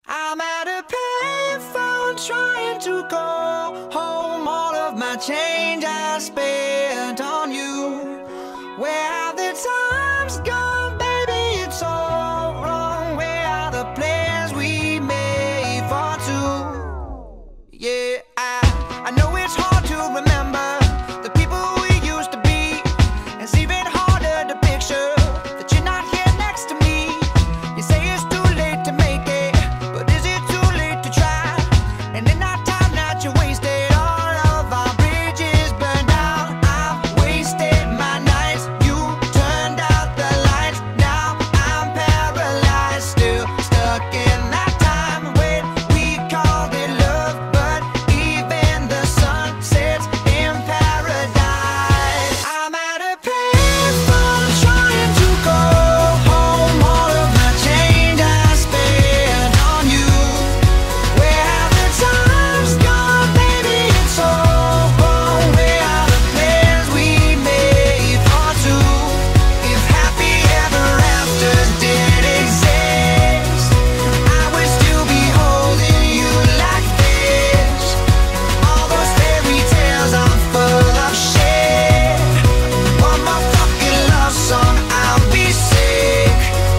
I'm at a payphone trying to call home. All of my change I spent on you. Where have the times gone, baby? It's all wrong. Where are the plans we made for two? Yeah, I know it's hard to remember the people we used to be. It's even harder to picture that you're not here next to me. You say it's too late to make it, but is it too late to try? And in that time that you wasted, all of our bridges burned down. I've wasted my nights, you turned out the lights. Now I'm paralyzed, still stuck in that time when we called it love. But even the sun sets in paradise. I'm at a payphone trying to go home. All of my change I spent on you. Where have the times gone, baby? It's all wrong. Where are the plans we made for two? If happy ever afters did exist, I would still be holding you like this. All those fairy tales are full of shit. One more fucking love song, I'll be sick.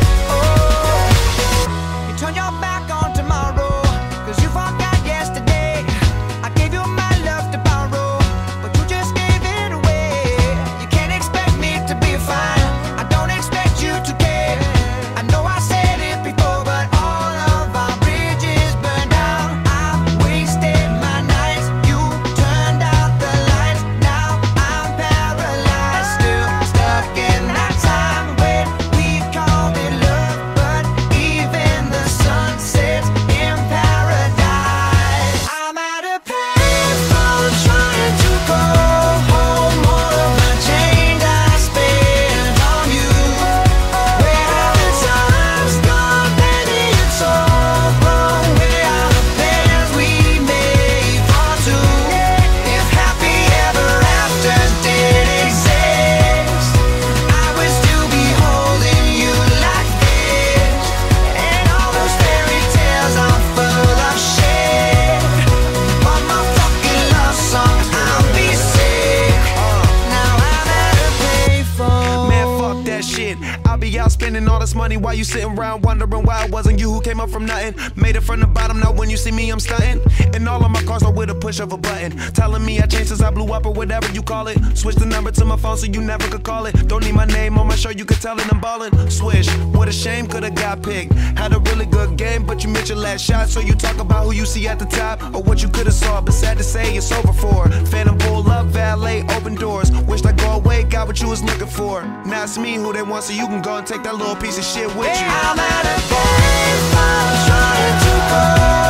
Oh, you turn your back on tomorrow, cause you forgot yesterday. I gave you my love to borrow, but you just gave it away. You can't expect me to be fine, I don't expect you to care. I know I said it before, but all of our bridges burned down. I've wasted my nights, you turned out the lights. Now I'm paralyzed, still stuck in that time when we called it love. But even the sun sets in paradise. I'm at a payphone trying to go home. All of my change I spent on you. Where have the times gone, baby? It's all wrong. Where are the plans we made for two? If happy ever afters did exist, I would still be holding you like this. And all those fairy tales are full of shit. One more fucking love song, I'll be sick. Now I'm at a payphone. Man, fuck that shit. I'll be out spending all this money while you sitting around wondering why it wasn't you who came up from nothing. Made it from the bottom, now when you see me, I'm stunting. And all of my cars are with a push of a button. Telling me I changed since I blew up or whatever you call it. Switch the number to my phone so you never could call it. Don't need my name on my shirt, you could tell it I'm ballin'. Swish, what a shame, could've got picked. Had a really good game, but you missed your last shot. So you talk about who you see at the top or what you could've saw. But sad to say, it's over for. Phantom pull up, valet, open doors. Wished I go away, got what you was looking for. Now it's me who they want, so you can go and take that little piece of shit with you. I'm at a payphone trying to go